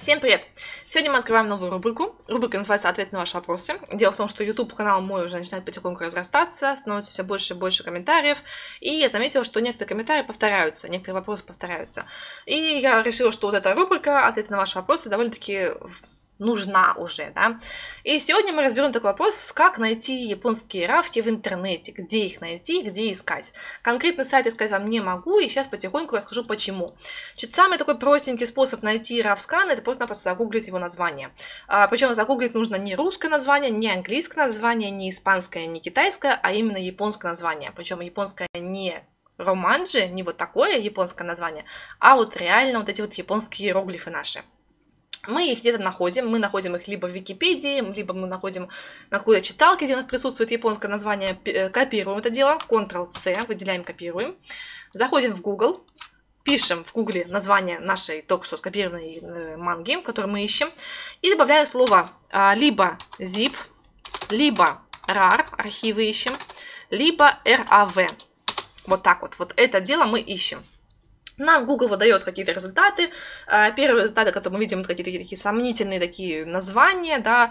Всем привет! Сегодня мы открываем новую рубрику. Рубрика называется «Ответ на ваши вопросы». Дело в том, что YouTube-канал мой уже начинает потихоньку разрастаться, становится все больше и больше комментариев. И я заметила, что некоторые комментарии повторяются, некоторые вопросы повторяются. И я решила, что вот эта рубрика «Ответ на ваши вопросы» довольно-таки нужна уже, да. И сегодня мы разберем такой вопрос, как найти японские равки в интернете, где их найти, где искать. Конкретный сайт искать вам не могу, и сейчас потихоньку расскажу почему. Значит, самый такой простенький способ найти равскан — это просто-напросто загуглить его название. Причем загуглить нужно не русское название, не английское название, не испанское, не китайское, а именно японское название. Причем японское не романджи, не вот такое японское название, а вот реально вот эти вот японские иероглифы наши. Мы их где-то находим, мы находим их либо в Википедии, либо мы находим на какой-то читалке, где у нас присутствует японское название, копируем это дело, Ctrl-C, выделяем, копируем, заходим в Google, пишем в Google название нашей только что скопированной манги, которую мы ищем, и добавляем слово либо zip, либо rar, архивы ищем, либо rav. Вот так вот, вот это дело мы ищем. Нам Google выдает какие-то результаты. Первые результаты, которые мы видим, это какие-то такие сомнительные такие названия, да,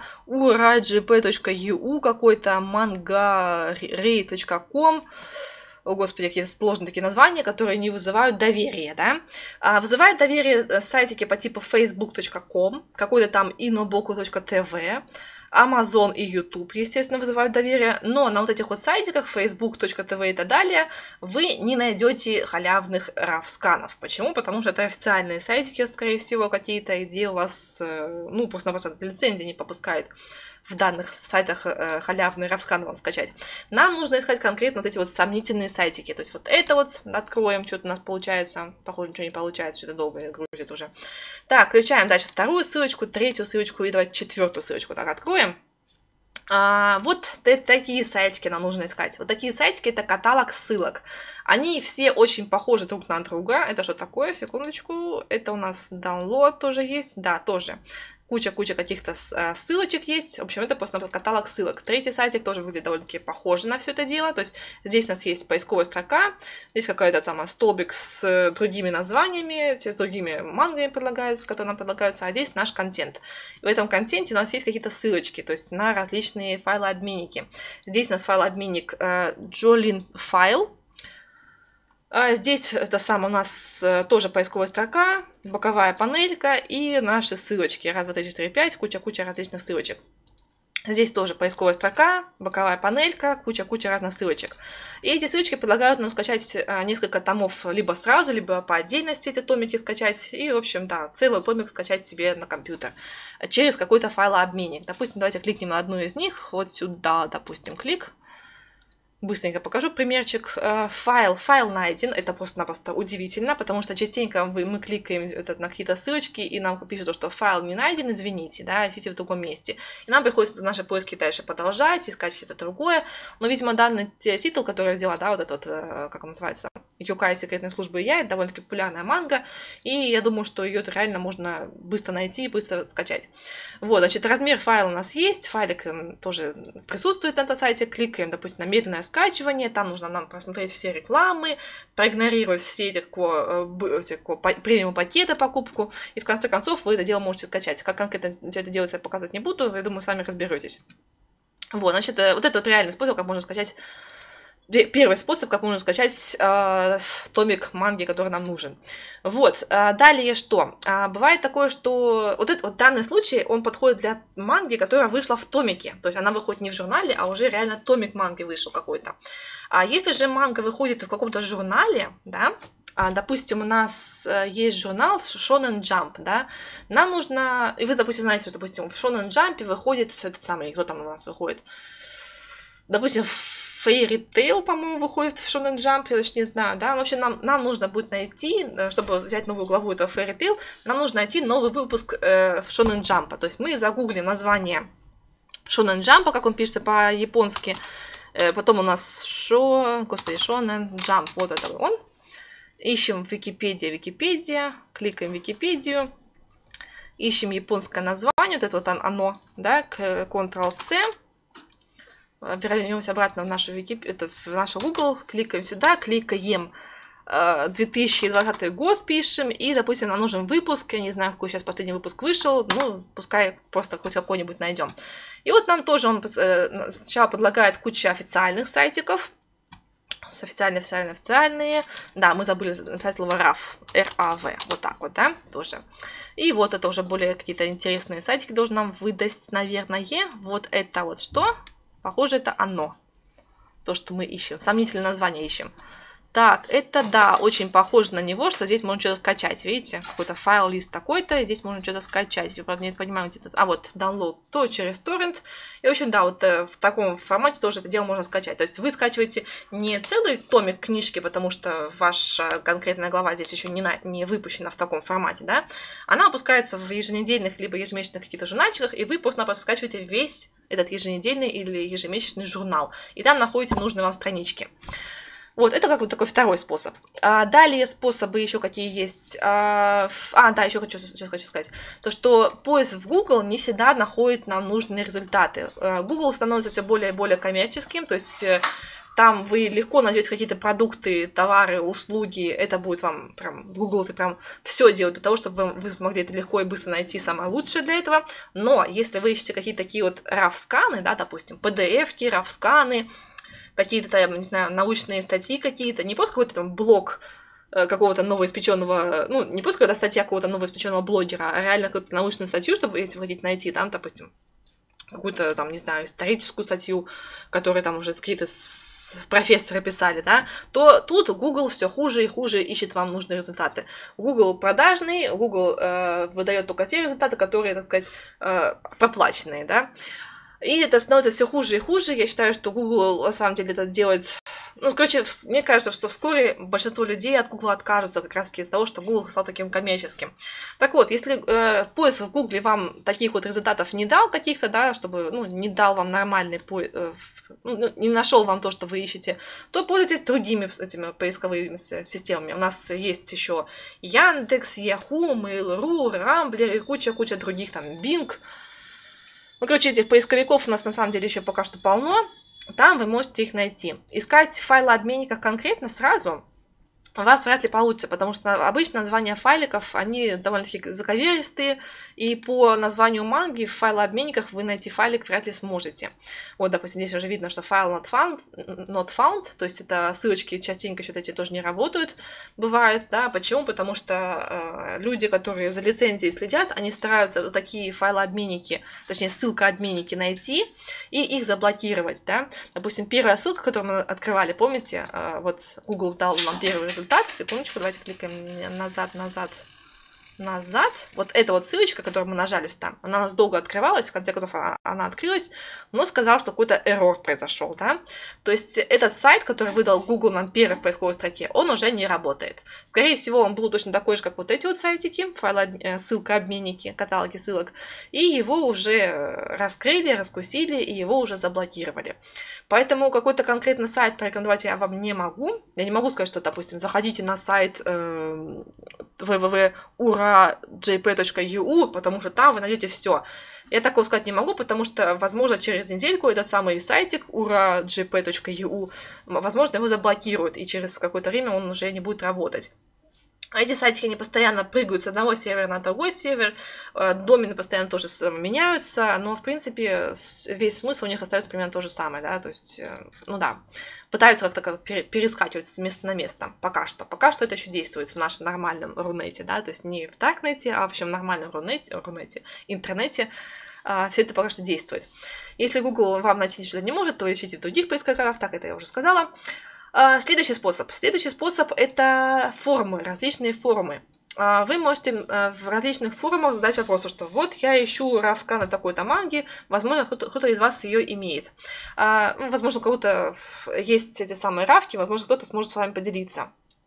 urajp.eu какой-то, mangarei.com. О, господи, какие сложные такие названия, которые не вызывают доверия, да. Вызывает доверие сайтики по типу facebook.com, какой-то там inoboku.tv, Amazon и YouTube, естественно, вызывают доверие, но на вот этих вот сайтиках, facebook.tv и так далее, вы не найдете халявных равсканов. Почему? Потому что это официальные сайтики, скорее всего, какие-то, где у вас, ну, просто-напросто лицензия не попускает в данных сайтах халявные равсканы вам скачать. Нам нужно искать конкретно вот эти вот сомнительные сайтики. То есть вот это вот откроем, что-то у нас получается. Похоже, ничего не получается, что-то долго грузит уже. Так, включаем дальше вторую ссылочку, третью ссылочку и давайте четвертую ссылочку так откроем. Вот такие сайтики нам нужно искать. Вот такие сайтики — это каталог ссылок. Они все очень похожи друг на друга. Это что такое? Секундочку. Это у нас download тоже есть. Да, тоже. Куча каких-то ссылочек есть. В общем, это просто каталог ссылок. Третий сайтик тоже выглядит довольно-таки похоже на все это дело. То есть здесь у нас есть поисковая строка, здесь какой-то там столбик с другими названиями, с другими мангами предлагаются, которые нам предлагаются, а здесь наш контент. И в этом контенте у нас есть какие-то ссылочки, то есть на различные файлообменники. Здесь у нас файлообменник Jolin File. Здесь это сам у нас тоже поисковая строка, боковая панелька и наши ссылочки. 1, 2, 3, 4, 5, куча различных ссылочек. Здесь тоже поисковая строка, боковая панелька, куча разных ссылочек. И эти ссылочки предлагают нам скачать несколько томов либо сразу, либо по отдельности эти томики скачать. И, в общем, да, целый томик скачать себе на компьютер через какой-то файлообменник. Допустим, давайте кликнем на одну из них. Вот сюда, допустим, клик. Быстренько покажу примерчик. Файл найден. Это просто-напросто удивительно, потому что частенько мы кликаем на какие-то ссылочки, и нам пишут, что файл не найден, извините, да, ищите в другом месте. И нам приходится наши поиски дальше продолжать, искать что-то другое. Но, видимо, данный титул, который я взяла, да, вот этот вот, как он называется, Юкай секретной службы Я, это довольно-таки популярная манга, и я думаю, что ее реально можно быстро найти и быстро скачать. Вот, значит, размер файла у нас есть, файлик тоже присутствует на этом сайте, кликаем, допустим, на медленное скачивание, там нужно нам просмотреть все рекламы, проигнорировать все эти премиум пакеты покупку, и в конце концов вы это дело можете скачать. Как конкретно это делается, я показывать не буду, я думаю, сами разберетесь. Вот, значит, вот это вот реальный способ, как можно скачать. Первый способ, как можно скачать томик манги, который нам нужен. Вот, далее что? Бывает такое, что вот данный случай, он подходит для манги, которая вышла в томике. То есть она выходит не в журнале, а уже реально томик манги вышел какой-то. А если же манга выходит в каком-то журнале, да, допустим, у нас есть журнал Shonen Jump, да, нам нужно, и вы, допустим, знаете, что, допустим, в Shonen Jump выходит этот самый, кто там у нас выходит, допустим, Fairy Tail, по-моему, выходит в Shonen Jump, я даже не знаю, да, в общем, нам нужно будет найти, чтобы взять новую главу этого Fairy Tail, нам нужно найти новый выпуск Shonen Jump, то есть мы загуглим название Shonen Jump, как он пишется по-японски, потом у нас Shonen Jump, вот это он, ищем Википедия, кликаем Википедию, ищем японское название, вот это вот оно, да, Ctrl-C, вернемся обратно в нашу Google, кликаем сюда, кликаем 2020 год пишем, и, допустим, нам нужен выпуск, я не знаю, какой сейчас последний выпуск вышел, ну, пускай просто хоть какой-нибудь найдем. И вот нам тоже он сначала предлагает кучу официальных сайтиков, официальные. Да, мы забыли написать слово RAV, R-A-V, вот так вот, да, тоже. И вот это уже более какие-то интересные сайтики должен нам выдать, наверное. Вот это вот что? Похоже, это оно. То, что мы ищем. Сомнительное название ищем. Так, это, да, очень похоже на него, что здесь можно что-то скачать. Видите? Какой-то файл-лист такой-то, и здесь можно что-то скачать. Я, правда, не понимаю, где тут... А, вот, download, то через торрент. И, в общем, да, вот в таком формате тоже это дело можно скачать. То есть вы скачиваете не целый томик книжки, потому что ваша конкретная глава здесь еще не выпущена в таком формате, да? Она выпускается в еженедельных либо ежемесячных каких-то журнальчиках, и вы просто скачиваете весь этот еженедельный или ежемесячный журнал. И там находите нужные вам странички. Вот, это как бы такой второй способ. Далее способы еще какие есть. Да, еще хочу сказать. То, что поиск в Google не всегда находит нам нужные результаты. Google становится все более и более коммерческим, то есть там вы легко найдете какие-то продукты, товары, услуги. Это будет вам прям, Google это прям все делает для того, чтобы вы могли это легко и быстро найти самое лучшее для этого. Но если вы ищете какие-то такие вот RAW-сканы, да, допустим, PDF-ки, RAW-сканы, какие-то там, не знаю, научные статьи какие-то, не просто какой-то там блог какого-то новоиспеченного, ну, не просто какая-то статья какого-то новоиспеченного блогера, а реально какую-то научную статью, чтобы, если вы хотите найти, там, допустим, какую-то там, не знаю, историческую статью, которую там уже какие-то профессоры писали, да, то тут Google все хуже и хуже ищет вам нужные результаты. Google продажный, Google выдает только те результаты, которые, так сказать, проплаченные, да. И это становится все хуже и хуже. Я считаю, что Google на самом деле это делает... Ну, короче, мне кажется, что вскоре большинство людей от Google откажутся как раз из-за того, что Google стал таким коммерческим. Так вот, если поиск в Google вам таких вот результатов не дал каких-то, да, чтобы, ну, не дал вам нормальный не нашел вам то, что вы ищете, то пользуйтесь другими этими поисковыми системами. У нас есть еще Яндекс, Yahoo, Mail.ru, Рамблер и куча других, там, Bing. Ну, короче, этих поисковиков у нас на самом деле еще пока что полно. Там вы можете их найти. Искать в файлообменниках конкретно сразу у вас вряд ли получится, потому что обычно названия файликов, они довольно-таки заковеристые, и по названию манги в файлообменниках вы найти файлик вряд ли сможете. Вот, допустим, здесь уже видно, что файл not found, то есть это ссылочки частенько что-то эти тоже не работают, бывает, да, почему? Потому что люди, которые за лицензией следят, они стараются такие файлообменники, точнее ссылкообменники найти и их заблокировать, да. Допустим, первая ссылка, которую мы открывали, помните, вот Google дал нам первый результат. Секундочку, давайте кликаем назад. Вот эта вот ссылочка, которую мы нажали там, она у нас долго открывалась, в конце концов она открылась, но сказал, что какой-то error произошел, да. То есть этот сайт, который выдал Google нам первый в поисковой строке, он уже не работает. Скорее всего, он был точно такой же, как вот эти вот сайтики, ссылкообменники, каталоги ссылок, и его уже раскрыли, раскусили, и его уже заблокировали. Поэтому какой-то конкретный сайт порекомендовать я вам не могу. Я не могу сказать, что, допустим, заходите на сайт www.urajp.eu, потому что там вы найдете все. Я такого сказать не могу, потому что, возможно, через недельку этот самый сайтик urajp.eu, возможно, его заблокируют, и через какое-то время он уже не будет работать. Эти сайтики, они постоянно прыгают с одного сервера на другой сервер, домены постоянно тоже меняются, но, в принципе, весь смысл у них остается примерно то же самое, да, то есть, ну да, пытаются как-то перескакивать с места на место, пока что. Пока что это еще действует в нашем нормальном Рунете, да, то есть не в Даркнете, а в общем нормальном Рунете, интернете, все это пока что действует. Если Google вам найти что-то не может, то ищите в других поисковиках, так это я уже сказала. Следующий способ – это форумы, различные форумы. Вы можете в различных форумах задать вопрос, что вот я ищу равка на такой-то манге, возможно, кто-то из вас ее имеет. Возможно, у кого-то есть эти самые равки, возможно, кто-то сможет с вами поделиться.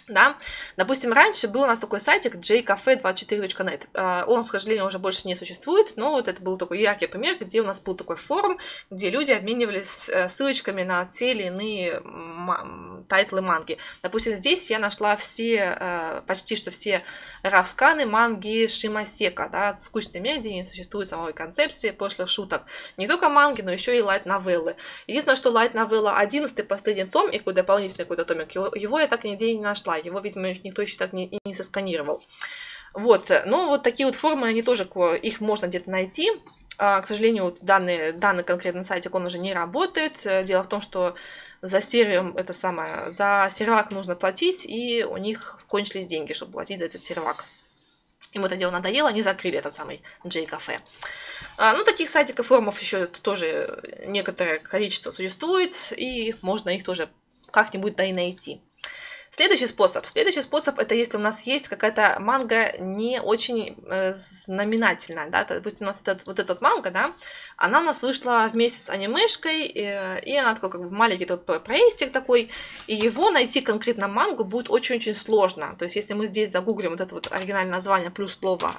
Да? Допустим, раньше был у нас такой сайтик jcafe24.net. Он, к сожалению, уже больше не существует, но вот это был такой яркий пример, где у нас был такой форум, где люди обменивались ссылочками на те или иные тайтлы манги. Допустим, здесь я нашла почти что все рафсканы манги Шимасека, да, скучной медиа, не существует самой концепции пошлых шуток. Не только манги, но еще и лайт-новеллы. Единственное, что лайт-новелла 11-й, последний том, и дополнительный какой-то томик, его я так и нигде не нашла. Его, видимо, никто еще так не сосканировал. Вот. Но вот такие вот формы, они тоже, их можно где-то найти. К сожалению, вот данный конкретный сайтик, он уже не работает. Дело в том, что за сервак нужно платить, и у них кончились деньги, чтобы платить за этот сервак. Им это дело надоело, они закрыли этот самый J-кафе. Ну, таких сайтиков, форумов еще тоже некоторое количество существует, и можно их тоже как-нибудь да и найти. Следующий способ, это если у нас есть какая-то манга не очень знаменательная, да, допустим, у нас этот манга, да, она у нас вышла вместе с анимешкой, и она такой как бы маленький проектик такой, и его найти конкретно мангу будет очень-очень сложно. То есть, если мы здесь загуглим вот это вот оригинальное название плюс слово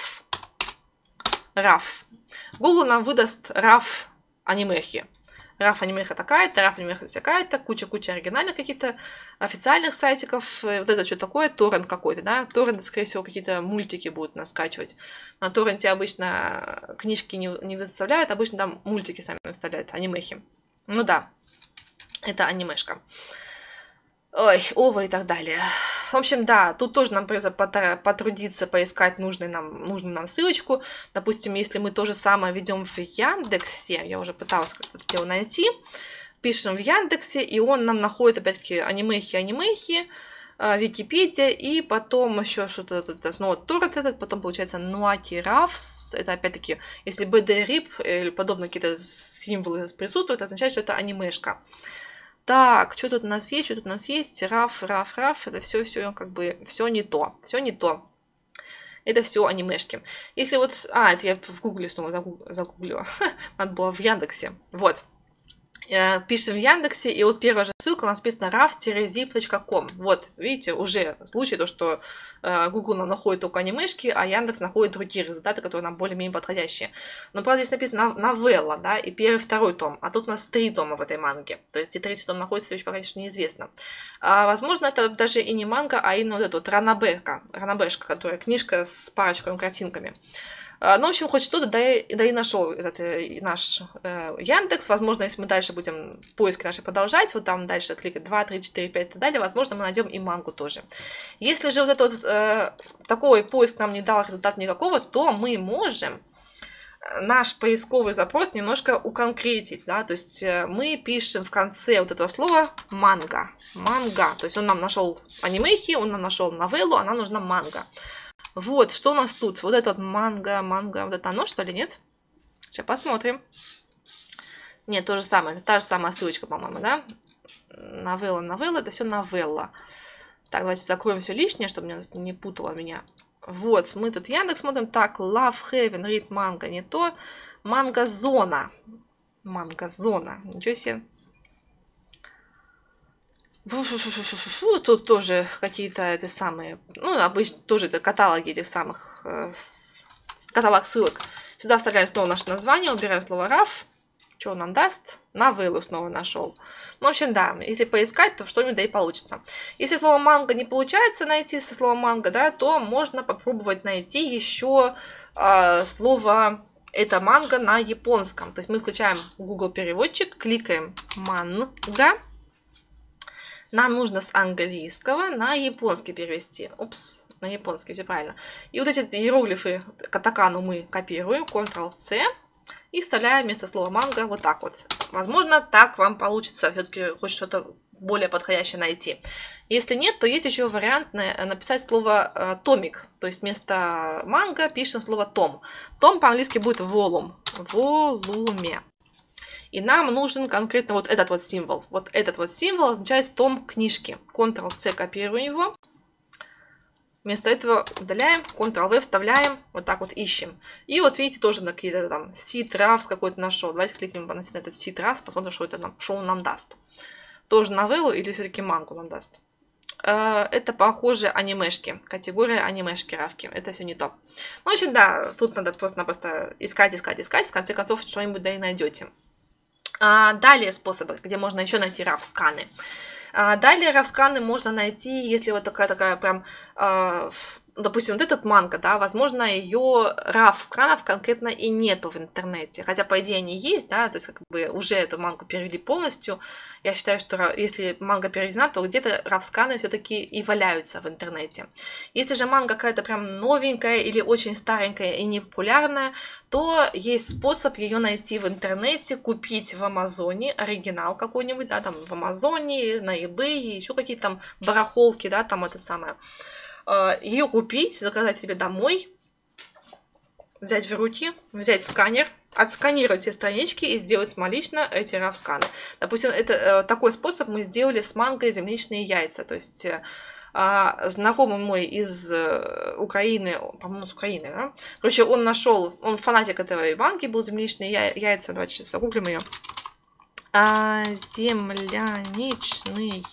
RAF, Google нам выдаст RAF анимехи. RAF анимеха такая-то, RAF анимеха такая-то, куча оригинальных каких-то официальных сайтиков. Вот это что такое? Торрент какой-то, да? Торрент, скорее всего, какие-то мультики будут нас скачивать. На торренте обычно книжки не выставляют, обычно там мультики сами выставляют, анимехи. Ну да, это анимешка. Ой, ова и так далее. В общем, да, тут тоже нам придется потрудиться, поискать нужную нам ссылочку. Допустим, если мы то же самое ведем в Яндексе, я уже пыталась как-то это дело найти, пишем в Яндексе, и он нам находит опять-таки анимехи, Википедия, и потом еще что-то, снова торрент этот, потом получается Нуаки Рафс, это опять-таки, если BD-RIP или подобные какие-то символы присутствуют, это означает, что это анимешка. Так, что тут у нас есть? Раф, это все как бы все не то. Это все анимешки. Если вот... это я в Гугле снова загуглила. Надо было в Яндексе. Вот. Пишем в Яндексе, и вот первая же ссылка у нас написана raf-zip.com. Вот, видите, уже случай, то, что Google нам находит только анимешки, а Яндекс находит другие результаты, которые нам более-менее подходящие. Но, правда, здесь написано новелла, да, и первый, второй том, а тут у нас 3 тома в этой манге. То есть, где третий том находится, пока, конечно, неизвестно. Возможно, это даже и не манга, а именно вот эта вот ранобешка, которая книжка с парочками картинками. Ну, в общем, хоть что-то, да и нашел этот наш Яндекс. Возможно, если мы дальше будем поиски наши продолжать, вот там дальше кликать 2, 3, 4, 5 и так далее, возможно, мы найдем и мангу тоже. Если же вот этот вот такой поиск нам не дал результата никакого, то мы можем наш поисковый запрос немножко уконкретить, да, то есть мы пишем в конце вот этого слова манга, то есть он нам нашел анимехи, он нам нашел новеллу, а нам нужна манга. Вот, что у нас тут? Вот этот манга, вот это оно, что ли, нет? Сейчас посмотрим. Нет, то же самое, это та же самая ссылочка, по-моему, да? Новелла, это все новелла. Так, давайте закроем все лишнее, чтобы не путало меня. Вот, мы тут Яндекс смотрим. Так, Love Heaven, Read Manga, не то. Манга-зона. Ничего себе. Тут тоже какие-то эти самые, ну, обычно тоже это каталоги этих самых, каталог ссылок. Сюда вставляем снова наше название, убираем слово RAF. Что он нам даст? Новеллу снова нашел. Ну, в общем, да, если поискать, то что-нибудь да и получится. Если слово манго не получается найти со словом манго, да, то можно попробовать найти еще слово это манго на японском. То есть мы включаем Google переводчик, кликаем манга. Нам нужно с английского на японский перевести. Упс, на японский, все правильно. И вот эти иероглифы катакану мы копируем, Ctrl-C, и вставляем вместо слова манго вот так вот. Возможно, так вам получится все-таки хоть что-то более подходящее найти. Если нет, то есть еще вариант написать слово томик. То есть вместо манго пишем слово том. Том по-английски будет volume. Волуме. И нам нужен конкретно вот этот вот символ. Вот этот вот символ означает том книжки. Ctrl-C копируем его. Вместо этого удаляем, Ctrl-V вставляем, вот так вот ищем. И вот видите, тоже на какие-то там Citrus какой-то нашел. Давайте кликнем на этот Citrus, посмотрим, что он нам даст. Тоже новеллу или все-таки мангу нам даст. это похоже анимешки, категория анимешки равки, это все не то. Ну, в общем, да, тут надо просто-напросто искать, в конце концов что-нибудь да и найдете. Далее способы, где можно еще найти RAW-сканы. Далее RAW-сканы можно найти, если вот такая прям, допустим, вот этот манга, да, возможно, ее RAW-сканов конкретно и нету в интернете, хотя, по идее, они есть, да, то есть, как бы, уже эту мангу перевели полностью. Я считаю, что если манга переведена, то где-то RAW-сканы все-таки и валяются в интернете. Если же манга какая-то прям новенькая или очень старенькая и непопулярная, то есть способ ее найти в интернете, купить в Амазоне, оригинал какой-нибудь, да, там в Амазоне, на eBay, еще какие-то там барахолки, да, там это самое. Ее купить, заказать себе домой, взять в руки, взять сканер, отсканировать все странички и сделать самолично эти RAW-сканы. Допустим, это такой способ мы сделали с мангой «Земляничные яйца». То есть знакомый мой из Украины, по-моему, с Украины, да? Короче, он фанатик этой манги был, «Земляничные яйца». Давайте сейчас загуглим ее. «Земляничные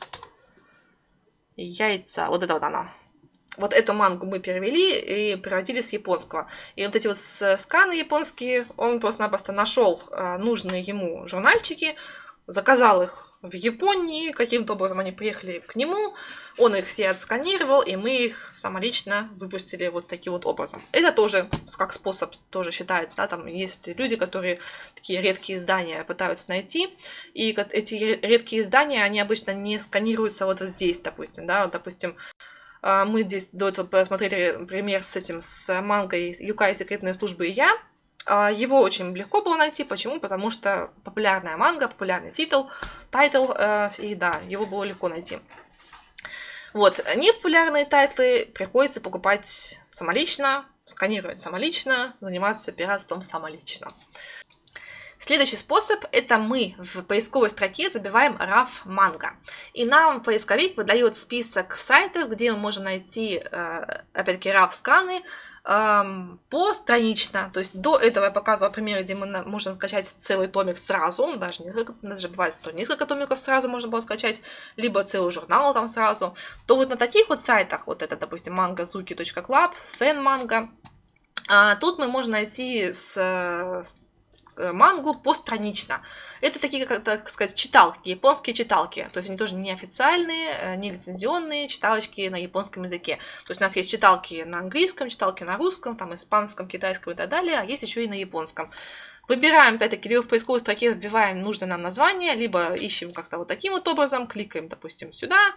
яйца». Вот это вот она. Вот эту мангу мы перевели и переводили с японского. И вот эти вот сканы японские, он просто-напросто нашел нужные ему журнальчики, заказал их в Японии, каким-то образом они приехали к нему, он их все отсканировал, и мы их самолично выпустили вот таким вот образом. Это тоже как способ тоже считается, да, там есть люди, которые такие редкие издания пытаются найти, и эти редкие издания, они обычно не сканируются вот здесь, допустим, да, вот, допустим, мы здесь до этого посмотрели пример с мангой «Юкай. Секретные службы и я». Его очень легко было найти. Почему? Потому что популярная манга, популярный тайтл, и да, его было легко найти. Вот, непопулярные тайтлы приходится покупать самолично, сканировать самолично, заниматься пиратством самолично. Следующий способ – это мы в поисковой строке забиваем RAW манга. И нам поисковик выдает список сайтов, где мы можем найти, опять-таки, RAW-сканы постранично. То есть до этого я показывала примеры, где мы можем скачать целый томик сразу, даже бывает, что несколько томиков сразу можно было скачать, либо целый журнал там сразу. То вот на таких вот сайтах, вот это, допустим, mangazuki.club, Sen-manga, тут мы можем найти мангу постранично. Это такие, так сказать, читалки, японские читалки. То есть они тоже не официальные, не лицензионные читалочки на японском языке. То есть у нас есть читалки на английском, читалки на русском, там, испанском, китайском и так далее, а есть еще и на японском. Выбираем, опять-таки, либо в поисковой строке вбиваем нужное нам название, либо ищем как-то вот таким вот образом, кликаем, допустим, сюда,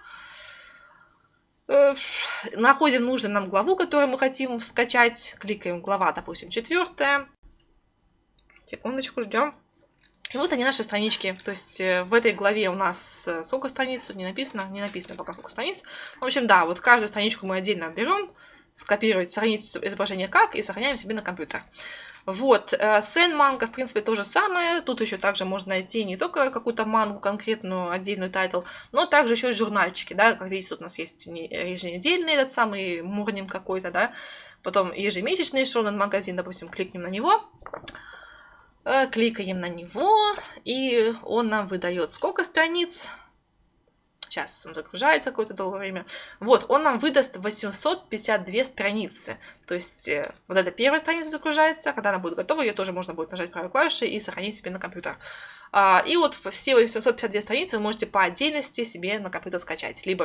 находим нужную нам главу, которую мы хотим скачать, кликаем глава, допустим, 4. Секундочку, ждем. И вот они, наши странички. То есть в этой главе у нас сколько страниц, тут не написано пока сколько страниц. В общем, да, вот каждую страничку мы отдельно берем, скопировать, сохранить изображение как и сохраняем себе на компьютер. Вот, Sen-манга, в принципе, то же самое. Тут еще также можно найти не только какую-то мангу, конкретную, отдельную тайтл, но также еще и журнальчики, да. Как видите, тут у нас есть еженедельный этот самый морнинг какой-то, да. Потом ежемесячный шонен-магазин, допустим, кликнем на него. Кликаем на него, и он нам выдает сколько страниц. Сейчас он загружается какое-то долгое время. Вот, он нам выдаст 852 страницы. То есть вот эта первая страница загружается. Когда она будет готова, ее тоже можно будет нажать правой клавишей и сохранить себе на компьютер. И вот все 852 страницы вы можете по отдельности себе на компьютер скачать. Либо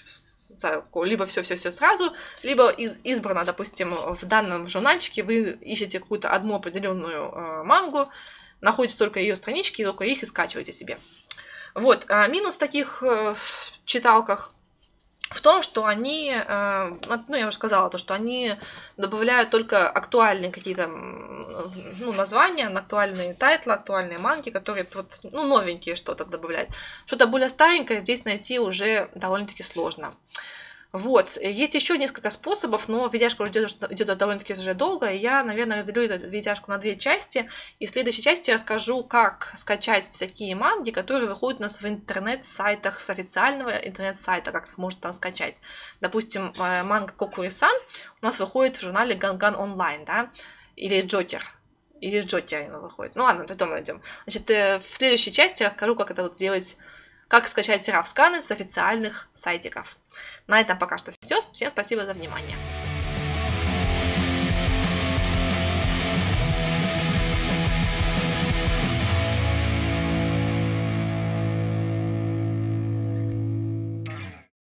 все сразу, либо избрано, допустим, в данном журнальчике вы ищете какую-то одну определенную мангу, находите только ее странички, и только их и скачиваете себе. Вот, минус таких читалках в том, что они, я уже сказала, то, что они добавляют только актуальные какие-то названия, актуальные тайтлы, актуальные манги, которые вот, новенькие что-то добавляют. Что-то более старенькое здесь найти уже довольно-таки сложно. Вот, есть еще несколько способов, но видяшка идет довольно-таки уже долго, и я, наверное, разделю эту видяшку на 2 части, и в следующей части расскажу, как скачать такие манги, которые выходят у нас в интернет-сайтах, с официального интернет-сайта, как их можно там скачать. Допустим, манга Кокури-сан у нас выходит в журнале Ганган Онлайн, да, или Джокер. Или в Джокере она выходит. Ну ладно, потом найдем. Значит, в следующей части расскажу, как это вот сделать как скачать RAW-сканы с официальных сайтиков. На этом пока что все. Всем спасибо за внимание.